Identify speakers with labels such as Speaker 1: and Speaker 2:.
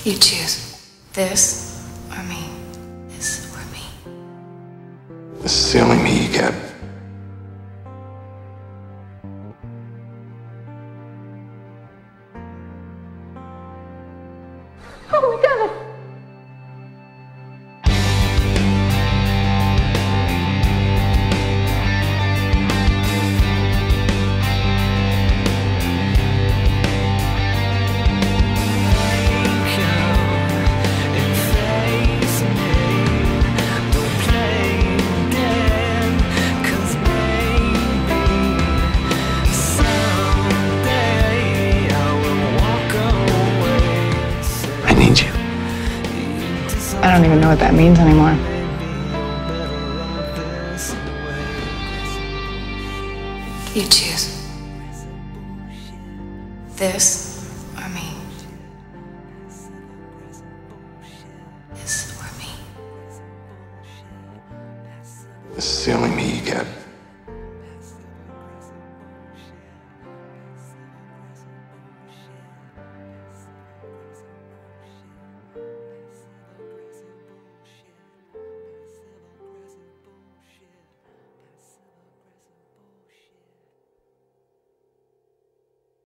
Speaker 1: You choose this or me. This or me.
Speaker 2: This is the only me you get.
Speaker 1: Oh my God!
Speaker 2: I need you.
Speaker 3: I don't even know what that means anymore.
Speaker 1: You choose this or me. This or me.
Speaker 2: This is the only me you get.